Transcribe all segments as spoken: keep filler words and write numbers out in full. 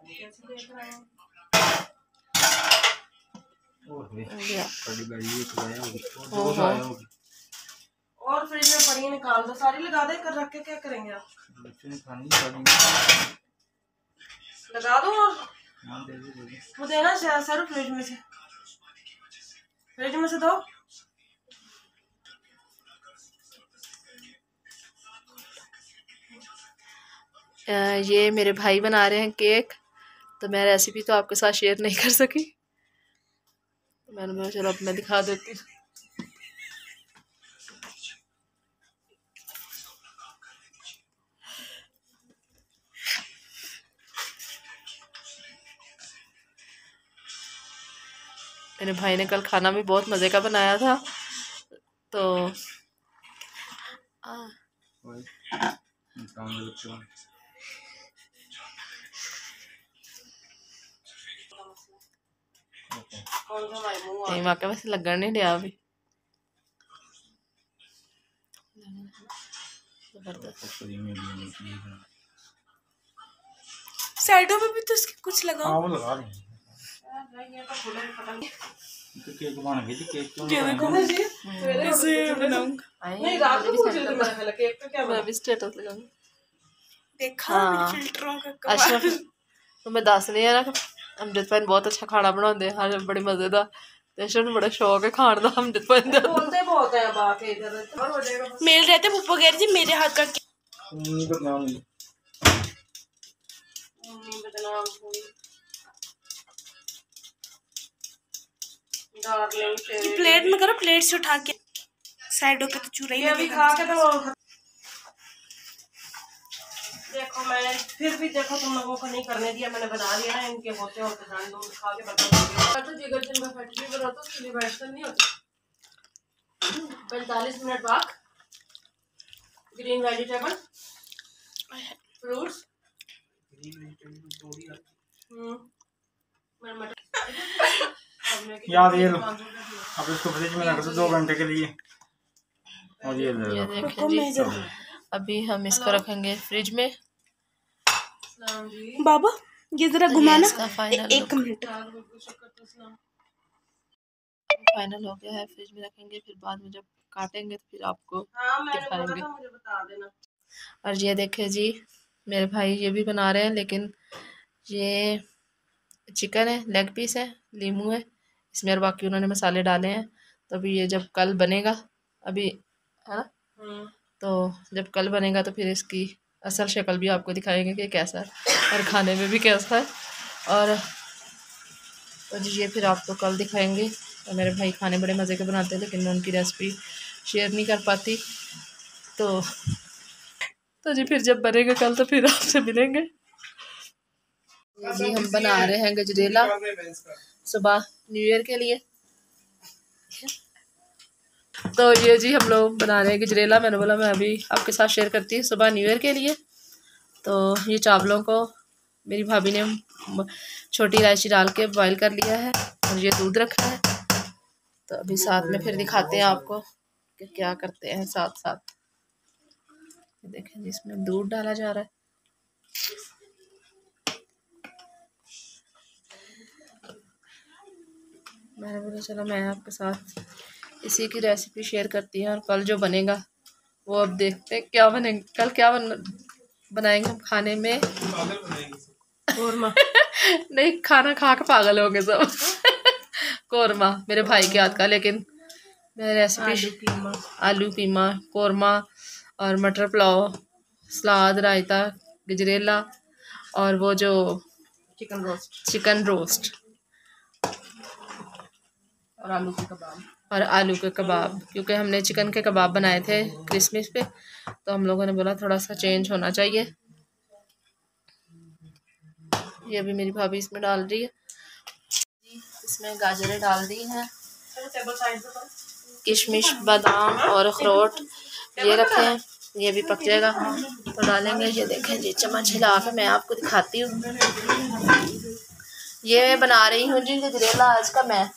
और फ्रिज में पड़ी निकाल दो सारी, लगा दे कर रख के क्या करेंगे आप? लगा दो और वो देना सर फ्रिज में से, फ्रिज में से दो। ये मेरे भाई बना रहे हैं केक, तो मैं रेसिपी तो आपके साथ शेयर नहीं कर सकी, मैंने बोला चलो अब मैं दिखा देती हूँ। मेरे भाई ने कल खाना भी बहुत मज़े का बनाया था, तो आ, नहीं वाकई वैसे लगन नहीं दिया अभी। साइडों में भी तो इसके कुछ लगाओ। हाँ वो लगा रहे हैं। तो केक बना के केक क्यों नहीं रात को पूछ रही थी मैं केक का क्या मैं भी स्टेटस लगाऊंगी। देखा फिल्टरों का कमाल। अच्छा तो मैं दस रही है ना, अमजद भाई बहुत अच्छा खाना बनाते हैं, बड़े मजे का, तो बड़ा शौक है खाने का। अमजद भाई बोलते बहुत है अब आके इधर मेल रहते पप्पा कह रही थी मेरे हाथ का प्लेट में करो, प्लेट से उठा के साइडों पे तो चूरा ही अभी खा के तो देखो मैंने फिर भी देखो तुम लोगों को नहीं करने दिया, मैंने बना लिया ना, इनके होते होते जान दो खा के बता तो जिगर जिन में फैटी बना तो उसके लिए बैठकर नहीं होता। पैंतालीस मिनट बाद ग्रीन वेजिटेबल फ्रूट्स याद ये लो, अब इसको फ्रिज में रख दो दो घंटे के लिए। और ये ले लो। अभी हम इसको रखेंगे फ्रिज में। बाबा ये जरा घुमाना, एक मिनट। फाइनल हो गया है, फ्रिज में रखेंगे, फिर बाद में जब काटेंगे तो फिर आपको दिखाएंगे। और ये देखे जी मेरे भाई ये भी बना रहे हैं, लेकिन ये चिकन है, लेग पीस है, लीमू है इसमें, और बाकी उन्होंने मसाले डाले हैं। तो अभी ये जब कल बनेगा, अभी है ना, तो जब कल बनेगा तो फिर इसकी असल शक्ल भी आपको दिखाएंगे कि कैसा है और खाने में भी कैसा है। और तो जी ये फिर आपको कल दिखाएंगे। तो मेरे भाई खाने बड़े मज़े के बनाते हैं, लेकिन मैं उनकी रेसिपी शेयर नहीं कर पाती। तो तो जी फिर जब बनेगा कल तो फिर आपसे मिलेंगे। जी हम बना रहे हैं गजरेला सुबह न्यू ईयर के लिए। तो ये जी हम लोग बना रहे हैं गजरेला, मैंने बोला मैं अभी आपके साथ शेयर करती हूँ सुबह न्यू ईयर के लिए। तो ये चावलों को मेरी भाभी ने छोटी इलायची डाल के बॉईल कर लिया है, और ये दूध रखा है। तो अभी साथ में फिर दिखाते हैं आपको कि क्या करते हैं साथ साथ। देखें इसमें दूध डाला जा रहा है। मैंने बोला चलो मैं आपके साथ इसी की रेसिपी शेयर करती हूँ, और कल जो बनेगा वो अब देखते हैं क्या बनेगा। कल क्या बन बनाएंगे हम खाने में कोरमा नहीं, खाना खा के पागल होंगे सब। कोरमा मेरे भाई के हाथ का, लेकिन मैं रेसिपी आलू कीमा कोरमा और मटर पुलाव, सलाद, रायता, गजरेला और वो जो चिकन रोस्ट चिकन रोस्ट और आलू के कबाब और आलू के कबाब, क्योंकि हमने चिकन के कबाब बनाए थे क्रिसमस पे, तो हम लोगों ने बोला थोड़ा सा चेंज होना चाहिए। ये भी मेरी भाभी इसमें डाल रही है, इसमें गाजरें डाल दी हैं, किशमिश, बादाम और अखरोट ये रखे हैं, ये भी पक जाएगा तो डालेंगे। ये देखें जी चम्मच हिला के मैं आपको दिखाती हूँ। ये बना रही हूँ जी गजरेला आज का मैं।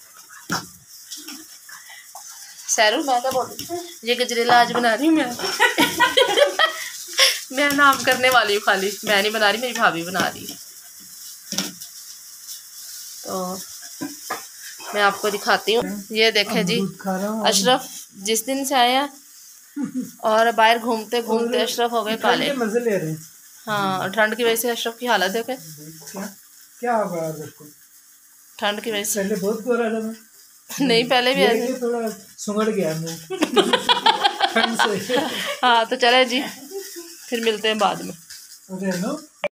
सैरू मैं क्या बोल रही हूँ, ये गजरेला आज बना रही हूँ मैं। मैं नाम करने वाली हूँ खाली, मैं नहीं बना रही, मेरी भाभी बना रही है। तो मैं आपको दिखाती हूँ। ये देखें जी, अशरफ जिस दिन से आया और बाहर घूमते घूमते अशरफ हो गए काले। मजे ले रहे हैं। हाँ, ठंड की वजह से अशरफ की हालत देखे क्या क्या होगा आपको? ठंड की वजह से। पहले बहुत गोरा था मैं। नहीं, पहले भी ऐसे थोड़ा सुंगड़ गया मैं ठंड से। हाँ, तो चले जी, फिर मिलते हैं बाद में।